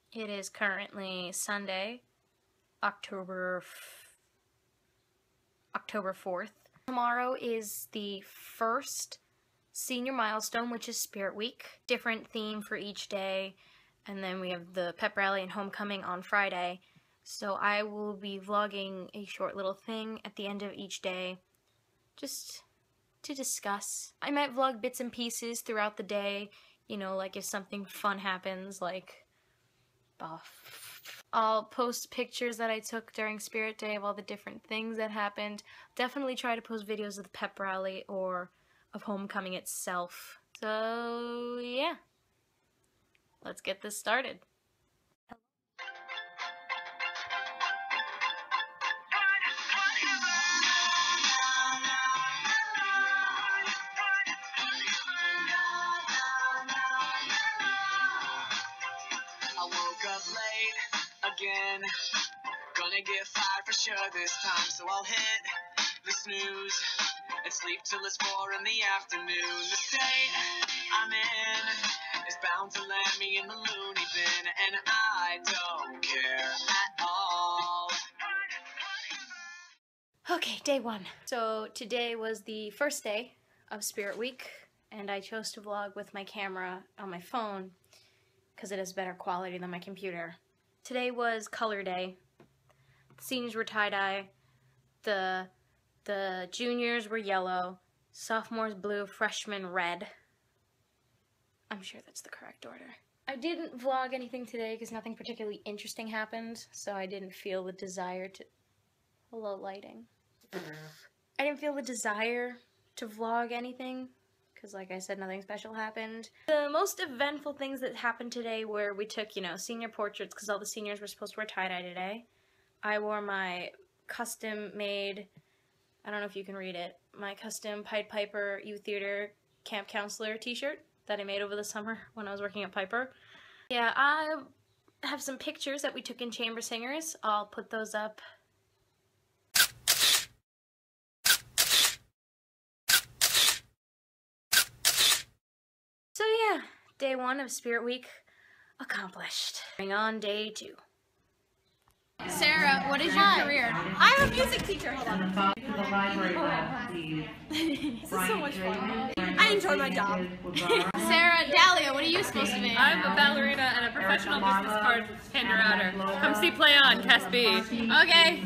It is currently Sunday, October 4th. Tomorrow is the first senior milestone, which is Spirit Week. Different theme for each day, and then we have the pep rally and homecoming on Friday. So I will be vlogging a short little thing at the end of each day, just to discuss. I might vlog bits and pieces throughout the day, you know, like if something fun happens, like I'll post pictures that I took during Spirit Day of all the different things that happened. Definitely try to post videos of the pep rally or of homecoming itself. So yeah, let's get this started. Again, gonna get fired for sure this time, so I'll hit the snooze and sleep till it's 4 in the afternoon. The state I'm in is bound to land me in the loony bin, and I don't care at all. Okay, day one. So today was the first day of Spirit Week, and I chose to vlog with my camera on my phone because it has better quality than my computer. Today was color day. The seniors were tie-dye, the juniors were yellow, sophomores blue, freshmen red. I'm sure that's the correct order. I didn't vlog anything today because nothing particularly interesting happened, so I didn't feel the desire to... Hello, lighting. I didn't feel the desire to vlog anything, because like I said, nothing special happened. The most eventful things that happened today were we took, you know, senior portraits, because all the seniors were supposed to wear tie-dye today. I wore my custom-made, I don't know if you can read it, my custom Pied Piper Youth Theater Camp Counselor t-shirt that I made over the summer when I was working at Piper. Yeah, I have some pictures that we took in Chamber Singers. I'll put those up. So yeah, day one of Spirit Week accomplished. Going on day two. Sarah, what is your career? I'm a music teacher. Hold on. This is so much fun. I enjoy my job. Sarah, Dahlia, what are you supposed to be? I'm a ballerina and a professional business card hander outer. Come see Play On, Cast B. Okay.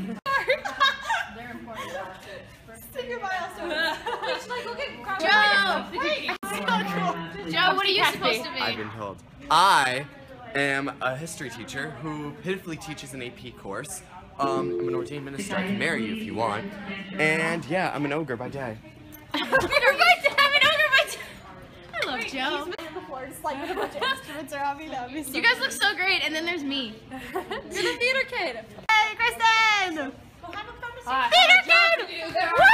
Sing your milestone. It's like, okay, Joe! wait. Joe, what are you supposed to be? I've been told. I am a history teacher who pitifully teaches an AP course. I'm an ordained minister. I can marry you if you want. And yeah, I'm an ogre by day. I'm an ogre by day. I love Joe. Before, just like with a bunch of instruments around me, that would be so You guys look so great, and then there's me. You're the theater kid. Hey, Kristen! Theater kid! Woo!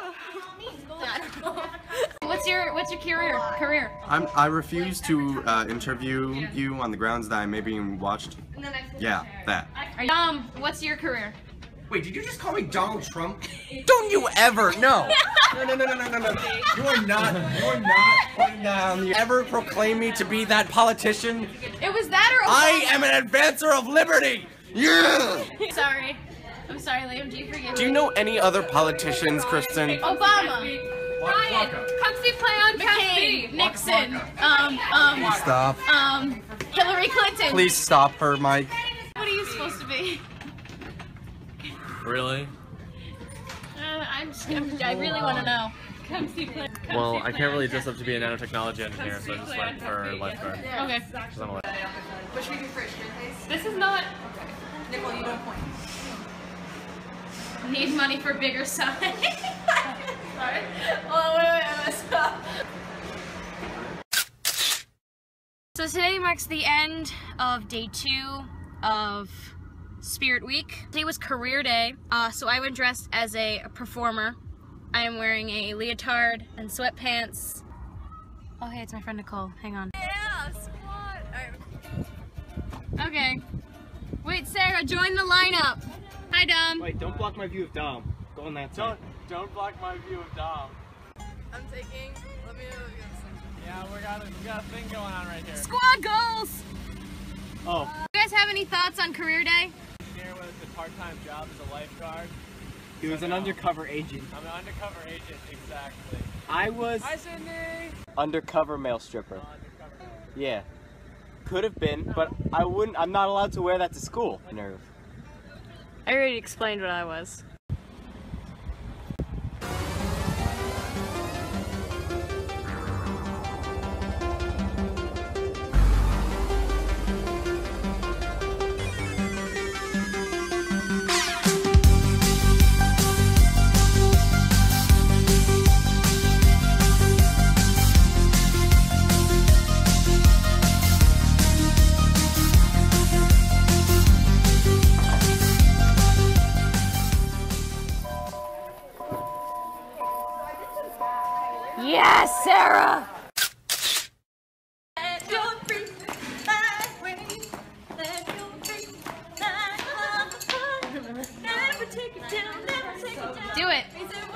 What's your career? I refuse to interview you on the grounds that I may be being watched. Yeah, that. What's your career? Wait, did you just call me Donald Trump? Don't you ever, no! No. You are not putting that on the... Ever proclaim me to be that politician? It was that or I am an advancer of liberty! Yeah! Sorry. I'm sorry, Liam. Do you forgive me? Do you know any other politicians, Kristen? Obama. Ryan, come see Play On, Cast B. Nixon. Stop. Hillary Clinton. Please stop her, Mike. What are you supposed to be? Really? I really want to know. Come see Play On. Well, I can't really dress up to be a nanotechnology engineer, so I just went for lifeguard. Okay. Because I'm a lifeguard. What should we do first? Your face? This is not... Nicole, you don't point. Need money for bigger sign. Sorry. Oh, wait, I messed up. So today marks the end of day two of Spirit Week. Today was career day, so I went dressed as a performer. I am wearing a leotard and sweatpants. Oh hey, it's my friend Nicole. Hang on. Yeah, squat. Okay. Wait, Sarah, join the lineup. Hi, Dom. Wait, don't block my view of Dom. Go on that side. Don't block my view of Dom. I'm taking. Let me know what you got to say. Yeah, we got a thing going on right here. Squad goals! Oh. You guys have any thoughts on career day? Here was a part-time job as a lifeguard. He was an undercover agent. I'm an undercover agent, exactly. I was Hi, Sydney! undercover male stripper. Yeah. Could have been, but I'm not allowed to wear that to school. Nerve. I already explained what I was. Yes, Sarah! Do it.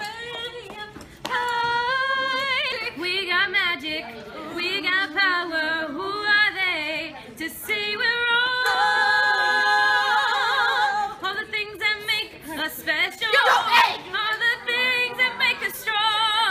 We got magic, we got power, who are they to say we're wrong? All the things that make us special, all the things that make us strong.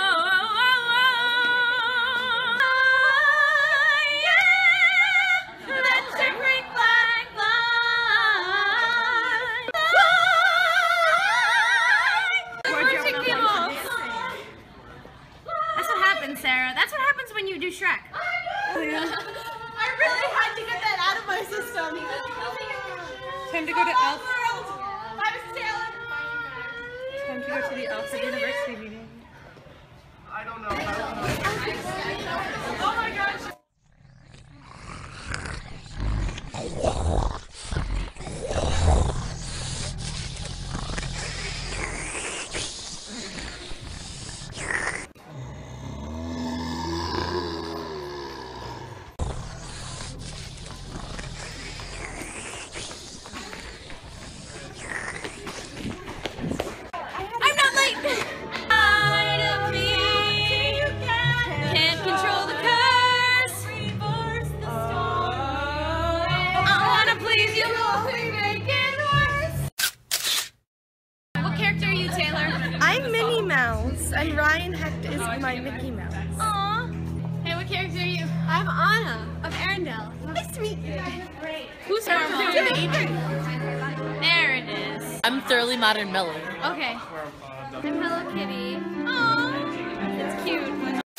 Sarah, that's what happens when you do Shrek. I really had to get that out of my system. Time to go to Elf. I was Taylor. Time to go to the Elf University meeting. I don't know. Oh my gosh. Can't control the curse. I wanna please you. What character are you, Taylor? I'm Minnie Mouse, and Ryan Hecht is my Mickey Mouse. Aww. Hey, what character are you? I'm Anna of Arendelle. Nice to meet you. Who's normal? There it is. I'm Thoroughly Modern Millie. Okay. I'm Hello Kitty. Aww. It's cute.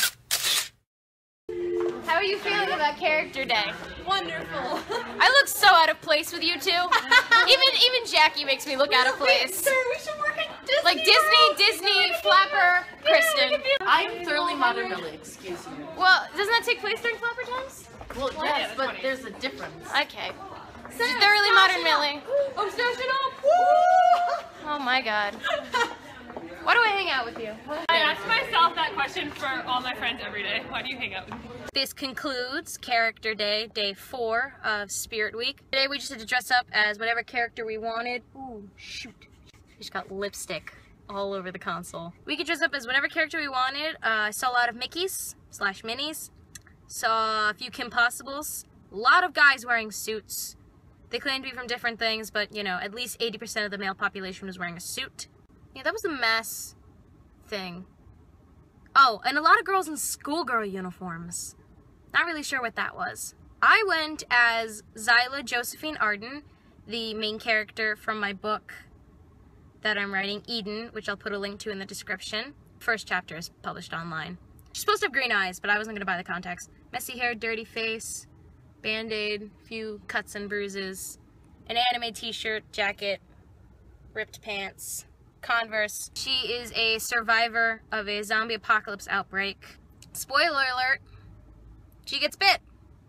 How are you feeling about Character Day? Wonderful. I look so out of place with you two. even Jackie makes me look out of place. Sir, we should work at Disney. Like Disney, Flapper, Kristen. I'm Thoroughly Modern Millie, excuse me. Well, doesn't that take place during Flapper times? Well, yes, but there's a difference. Okay. Thoroughly Modern Millie. I'm stashing up. Woo! Oh my god. Why do I hang out with you? I ask myself that question for all my friends every day. Why do you hang out with me? This concludes Character Day, day 4 of Spirit Week. Today we just had to dress up as whatever character we wanted. Ooh, shoot. We just got lipstick all over the console. We could dress up as whatever character we wanted. I saw a lot of Mickeys / Minnies. Saw a few Kim Possibles. A lot of guys wearing suits. They claim to be from different things, but you know, at least 80% of the male population was wearing a suit. Yeah, that was a mess thing. Oh, and a lot of girls in schoolgirl uniforms. Not really sure what that was. I went as Zyla Josephine Arden, the main character from my book that I'm writing, Eden, which I'll put a link to in the description. First chapter is published online. She's supposed to have green eyes, but I wasn't going to buy the contacts. Messy hair, dirty face, band-aid, few cuts and bruises, an anime t-shirt, jacket, ripped pants, Converse. She is a survivor of a zombie apocalypse outbreak. Spoiler alert, she gets bit.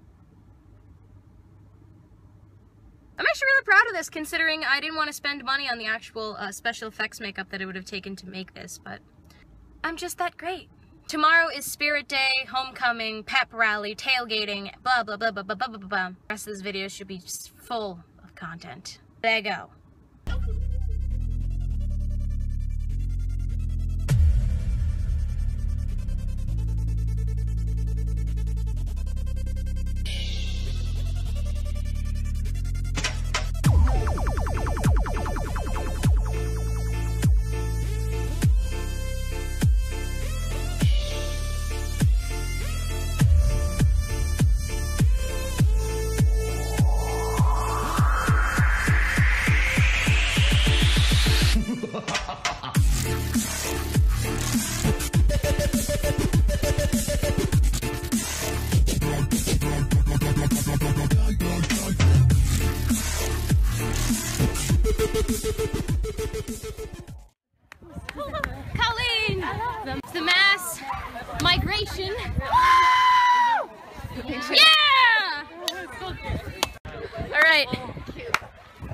I'm actually really proud of this, considering I didn't want to spend money on the actual special effects makeup that it would have taken to make this, but I'm just that great. Tomorrow is Spirit Day, homecoming, pep rally, tailgating, blah blah blah blah blah blah blah blah. The rest of this video should be just full of content. There you go.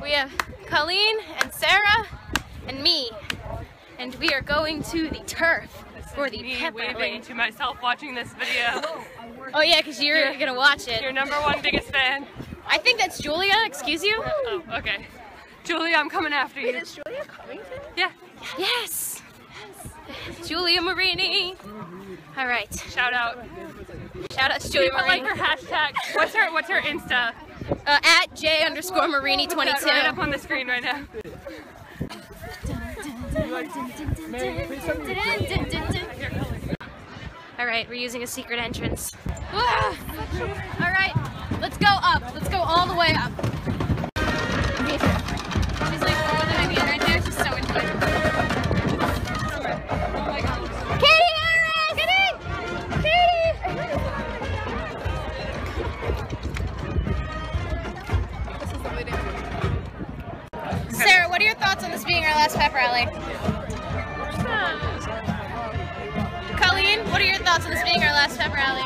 We have Colleen and Sarah and me, and we are going to the turf for the pep rally. To myself watching this video. Oh yeah, because you're gonna watch it. Your #1 biggest fan. I think that's Julia, excuse you? Oh, okay. Julia, I'm coming after you. Wait, is Julia Covington? Yeah. Yes! Julia Marini! Alright. Shout out. Shout out to Julia People like Marini. her hashtag. What's her Insta? At J_Marini22. Put that right up on the screen right now. Alright, we're using a secret entrance. Alright, let's go up. Let's go all the way up. She's like rolling in right there. She's so into it. Oh my god. Katie Harris! Katie! Sarah, what are your thoughts on this being our last pep rally? Colleen, what are your thoughts on this being our last pep rally?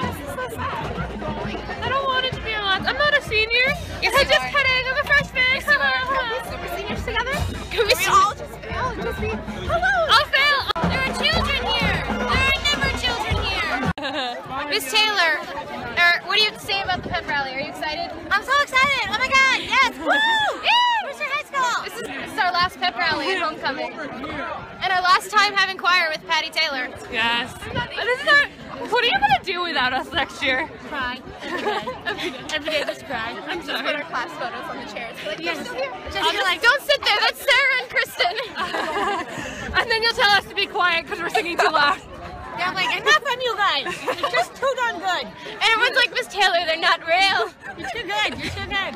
I don't want it to be a lot. I'm not a senior. Yes, I'm just kidding. I'm a freshman. Yes, you are. Super seniors together? Can we all just fail and just be, hello! I'll fail. There are children here! There are never children here! Miss Taylor, what do you have to say about the pep rally? Are you excited? I'm so excited! Oh my god, yes! Woo! Where's your high school? This is our last pep rally at homecoming. And our last time having choir with Patty Taylor. Yes. What are you going to do without us next year? Cry. Every day just cry. I'm sorry. Put our class photos on the chairs. Like, Yes. you're still here. I'll be like, don't sit there, that's Sarah and Kristen. And then you'll tell us to be quiet because we're singing too loud. Yeah, I'm like, enough on you guys. You're just too darn good. And everyone's like, Miss Taylor, they're not real. You're too good. You're too good.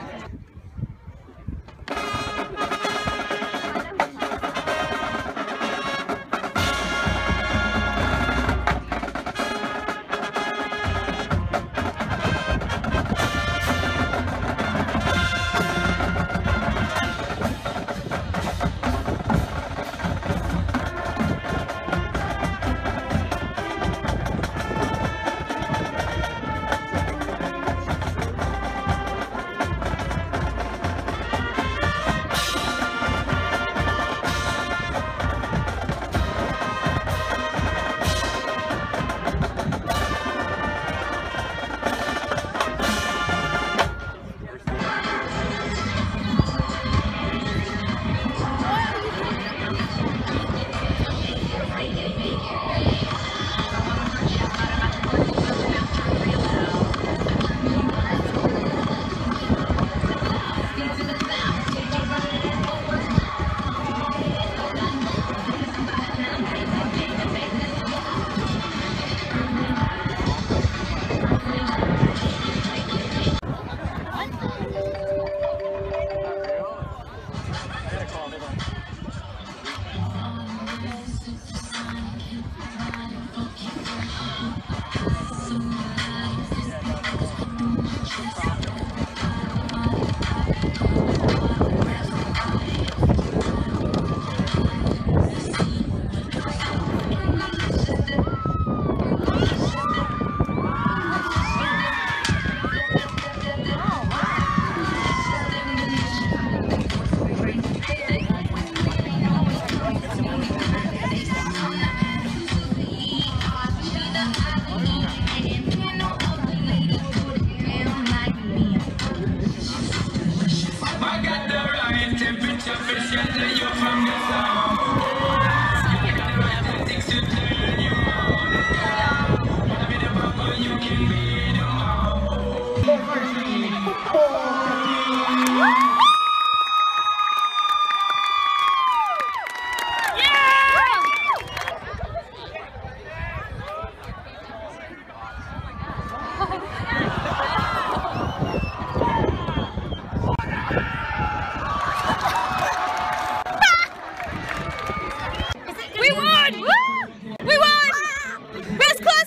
We won! Woo! We won! Best class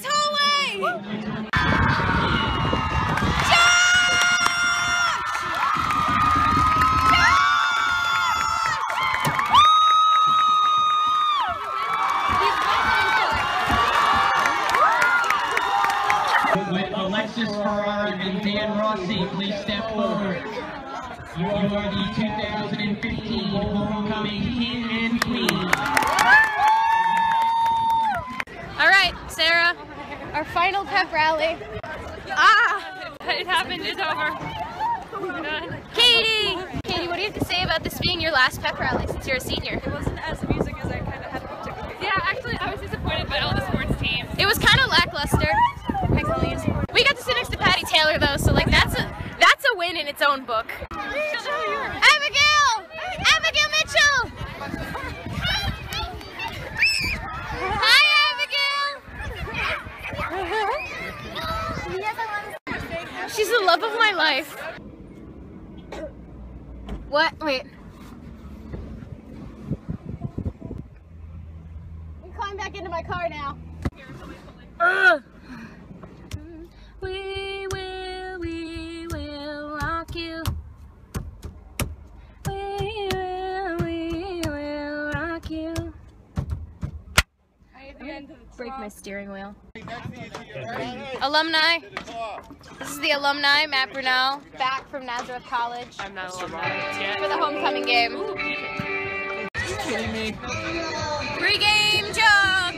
hallway! With Alexis Farrar and Dan Rossi, please step forward. You are the 2015 Homecoming King and Queen. All right, Sarah, our final pep rally. It happened, it's over. We're done. Katie, what do you have to say about this being your last pep rally since you're a senior? It wasn't as amusing as I kind of had hoped it would be. Yeah, actually, I was disappointed by all the sports teams. It was kind of lackluster. We got to sit next to Patty Taylor though, so like that's a win in its own book. Abigail Mitchell. Hi, Abigail. She's the love of my life. What? Wait. I'm climbing back into my car now. We will rock you. We will rock you. Break my steering wheel. Alumni. This is the alumni, Matt Brunel, back from Nazareth College. I'm not alumni yet. For the homecoming game. You kidding me? Pre-game jog.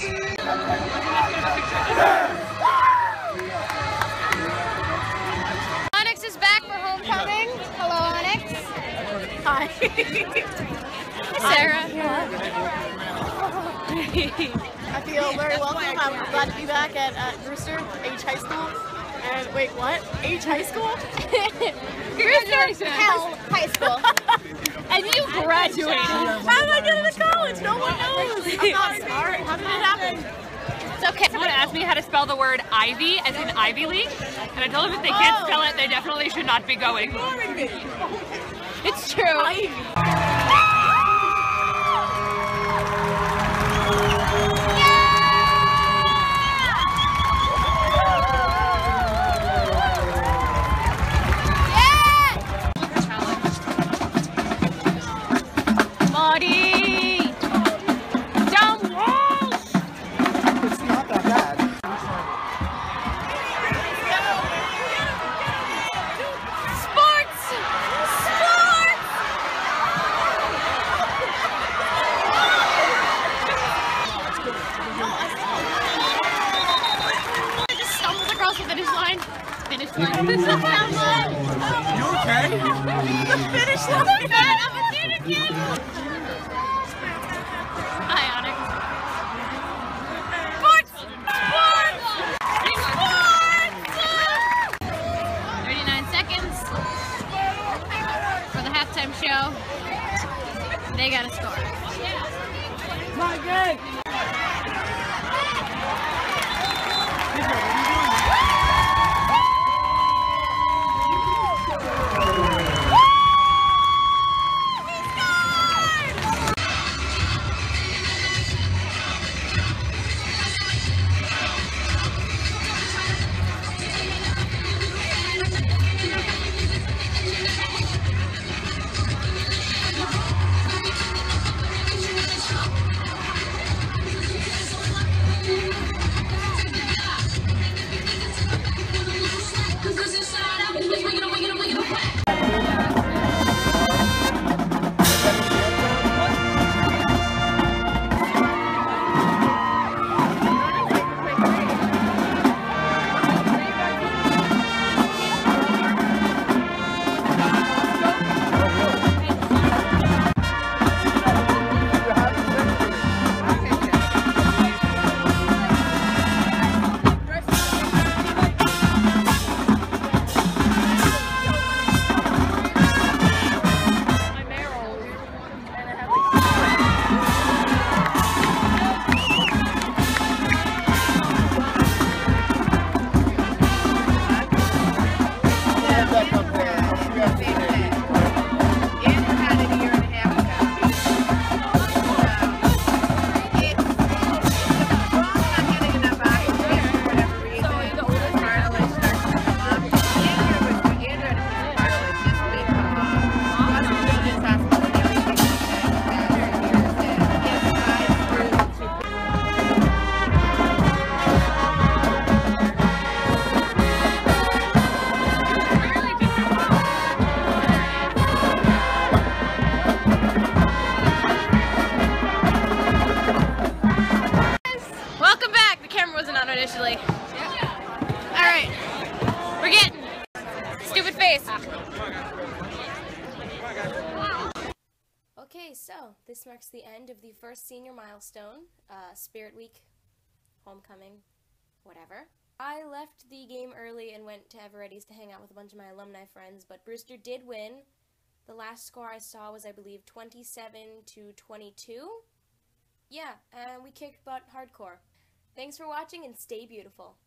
Onyx is back for homecoming. Hello, Onyx. Hi. Hi, Sarah. I feel very welcome. I'm glad to be back at Brewster H High School. And wait, what? H High School? Brewster High School. And you graduated. How did I get into college? No one knows. I'm not smart. How did it happen? It's okay. Someone asked me how to spell the word Ivy, as in Ivy League, and I told them if they can't spell it, they definitely should not be going. It's true. You okay? The finish line. I'm a theater kid. Hi, Onyx. Sports! 39 seconds for the halftime show. They got a score. Not good. Okay, so this marks the end of the first senior milestone, Spirit Week, homecoming, whatever. I left the game early and went to Everetti's to hang out with a bunch of my alumni friends, but Brewster did win. The last score I saw was, I believe, 27-22. Yeah, and we kicked butt hardcore. Thanks for watching and stay beautiful.